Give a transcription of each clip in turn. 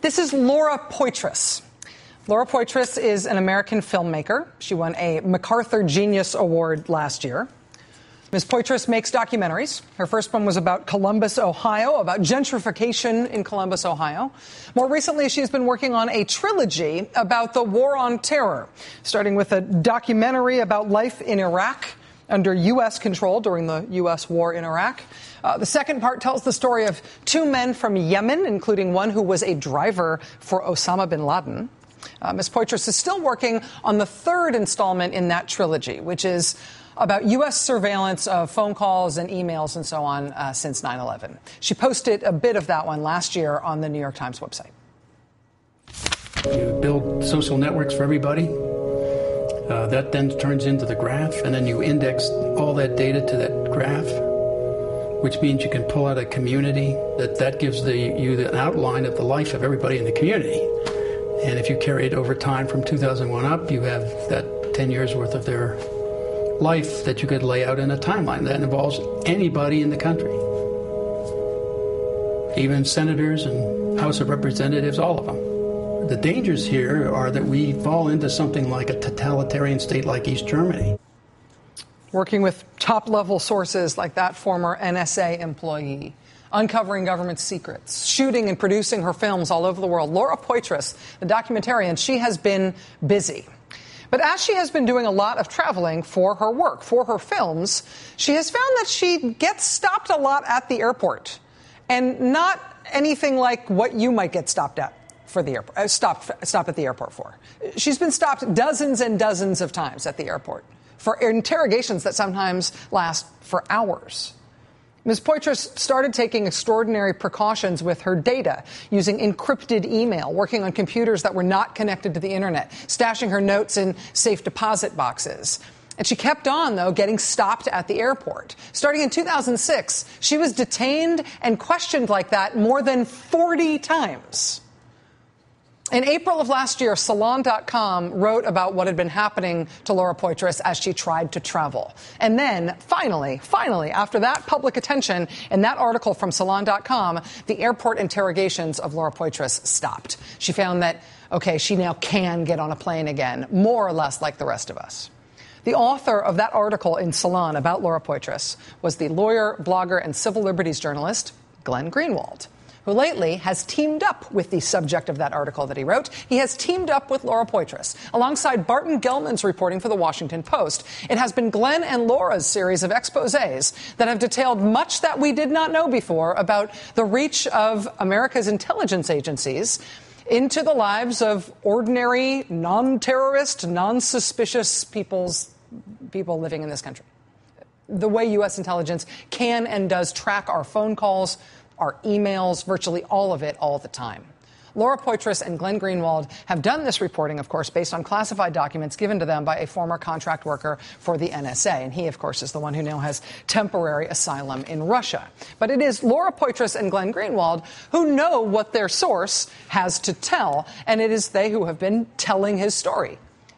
This is Laura Poitras. Laura Poitras is an American filmmaker. She won a MacArthur Genius Award last year. Ms. Poitras makes documentaries. Her first one was about Columbus, Ohio, about gentrification in Columbus, Ohio. More recently, she's been working on a trilogy about the war on terror, starting with a documentary about life in Iraq under U.S. control during the U.S. war in Iraq. The second part tells the story of two men from Yemen, including one who was a driver for Osama bin Laden. Ms. Poitras is still working on the third installment in that trilogy, which is about U.S. surveillance of phone calls and emails and so on since 9/11. She posted a bit of that one last year on the New York Times website. You build social networks for everybody. That then turns into the graph, and then you index all that data to that graph, which means you can pull out a community that gives you the outline of the life of everybody in the community. And if you carry it over time from 2001 up, you have that 10 years worth of their life that you could lay out in a timeline that involves anybody in the country, even senators and House of Representatives, all of them. The dangers here are that we fall into something like a totalitarian state like East Germany. Working with top-level sources like that former NSA employee, uncovering government secrets, shooting and producing her films all over the world. Laura Poitras, the documentarian, she has been busy. But as she has been doing a lot of traveling for her work, for her films, she has found that she gets stopped a lot at the airport. And not anything like what you might get stopped at for the airport, stopped at the airport for. She's been stopped dozens and dozens of times at the airport for interrogations that sometimes last for hours. Ms. Poitras started taking extraordinary precautions with her data, using encrypted email, working on computers that were not connected to the internet, stashing her notes in safe deposit boxes. And she kept on, though, getting stopped at the airport. Starting in 2006, she was detained and questioned like that more than 40 times. In April of last year, Salon.com wrote about what had been happening to Laura Poitras as she tried to travel. And then, finally, after that public attention and that article from Salon.com, the airport interrogations of Laura Poitras stopped. She found that, okay, she now can get on a plane again, more or less like the rest of us. The author of that article in Salon about Laura Poitras was the lawyer, blogger, and civil liberties journalist Glenn Greenwald, who lately has teamed up with the subject of that article that he wrote. He has teamed up with Laura Poitras. Alongside Barton Gellman's reporting for the Washington Post, it has been Glenn and Laura's series of exposés that have detailed much that we did not know before about the reach of America's intelligence agencies into the lives of ordinary, non-terrorist, non-suspicious people living in this country. The way U.S. intelligence can and does track our phone calls, our emails, virtually all of it, all the time. Laura Poitras and Glenn Greenwald have done this reporting, of course, based on classified documents given to them by a former contract worker for the NSA. And he, of course, is the one who now has temporary asylum in Russia. But it is Laura Poitras and Glenn Greenwald who know what their source has to tell. And it is they who have been telling his story,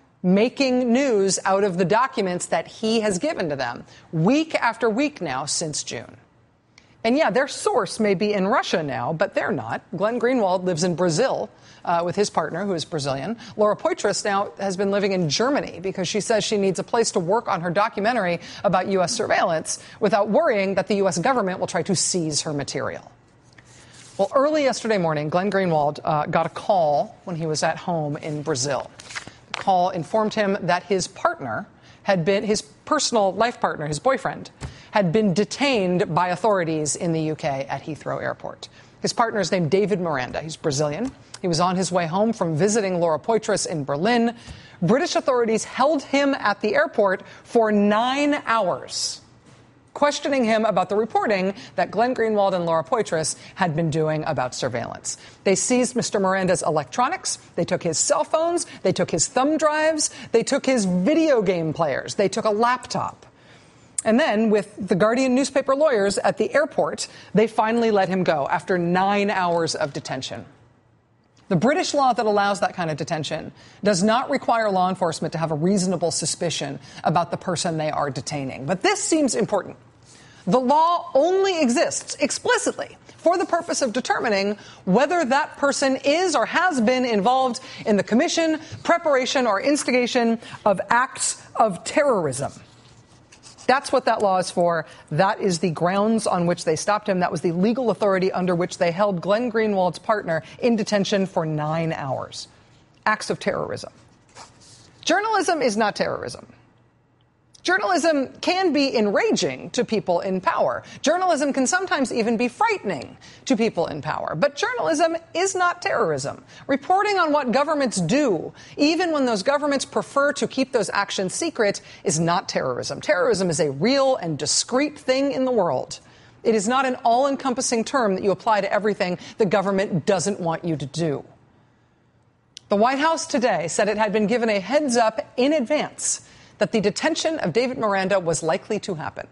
making news out of the documents that he has given to them week after week now since June. And yeah, their source may be in Russia now, but they're not. Glenn Greenwald lives in Brazil with his partner, who is Brazilian. Laura Poitras now has been living in Germany because she says she needs a place to work on her documentary about U.S. surveillance without worrying that the U.S. government will try to seize her material. Well, early yesterday morning, Glenn Greenwald got a call when he was at home in Brazil. The call informed him that his partner had been, his personal life partner, his boyfriend, had been detained by authorities in the UK at Heathrow Airport. His partner is named David Miranda. He's Brazilian. He was on his way home from visiting Laura Poitras in Berlin. British authorities held him at the airport for 9 hours, questioning him about the reporting that Glenn Greenwald and Laura Poitras had been doing about surveillance. They seized Mr. Miranda's electronics. They took his cell phones. They took his thumb drives. They took his video game players. They took a laptop. And then, with the Guardian newspaper lawyers at the airport, they finally let him go after 9 hours of detention. The British law that allows that kind of detention does not require law enforcement to have a reasonable suspicion about the person they are detaining. But this seems important. The law only exists explicitly for the purpose of determining whether that person is or has been involved in the commission, preparation, or instigation of acts of terrorism. That's what that law is for. That is the grounds on which they stopped him. That was the legal authority under which they held Glenn Greenwald's partner in detention for 9 hours. Acts of terrorism. Journalism is not terrorism. Journalism can be enraging to people in power. Journalism can sometimes even be frightening to people in power. But journalism is not terrorism. Reporting on what governments do, even when those governments prefer to keep those actions secret, is not terrorism. Terrorism is a real and discrete thing in the world. It is not an all-encompassing term that you apply to everything the government doesn't want you to do. The White House today said it had been given a heads up in advance that the detention of David Miranda was likely to happen.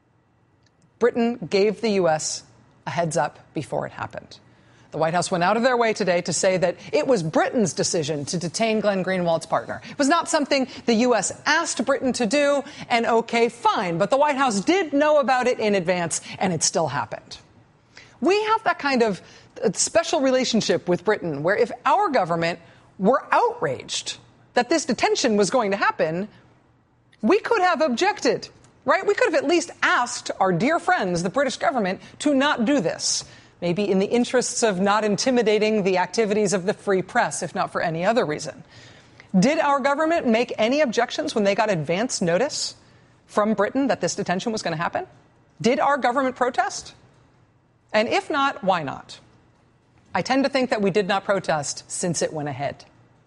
Britain gave the U.S. a heads up before it happened. The White House went out of their way today to say that it was Britain's decision to detain Glenn Greenwald's partner. It was not something the U.S. asked Britain to do, and okay, fine. But the White House did know about it in advance, and it still happened. We have that kind of special relationship with Britain, where if our government were outraged that this detention was going to happen, we could have objected, right? We could have at least asked our dear friends, the British government, to not do this, maybe in the interests of not intimidating the activities of the free press, if not for any other reason. Did our government make any objections when they got advance notice from Britain that this detention was going to happen? Did our government protest? And if not, why not? I tend to think that we did not protest since it went ahead.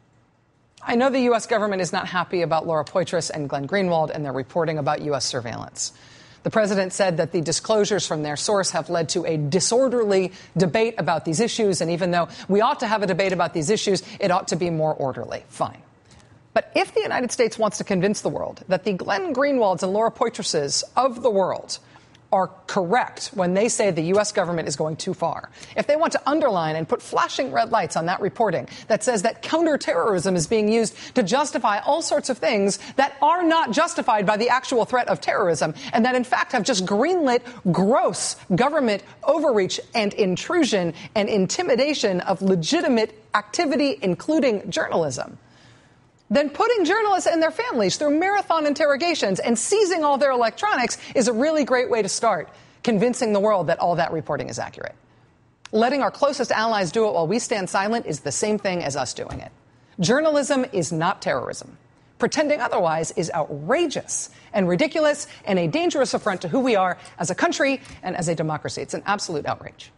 I know the U.S. government is not happy about Laura Poitras and Glenn Greenwald and their reporting about U.S. surveillance. The president said that the disclosures from their source have led to a disorderly debate about these issues, and even though we ought to have a debate about these issues, it ought to be more orderly. Fine. But if the United States wants to convince the world that the Glenn Greenwalds and Laura Poitrases of the world are correct when they say the U.S. government is going too far, if they want to underline and put flashing red lights on that reporting that says that counterterrorism is being used to justify all sorts of things that are not justified by the actual threat of terrorism, and that in fact have just greenlit gross government overreach and intrusion and intimidation of legitimate activity, including journalism, then putting journalists and their families through marathon interrogations and seizing all their electronics is a really great way to start convincing the world that all that reporting is accurate. Letting our closest allies do it while we stand silent is the same thing as us doing it. Journalism is not terrorism. Pretending otherwise is outrageous and ridiculous and a dangerous affront to who we are as a country and as a democracy. It's an absolute outrage.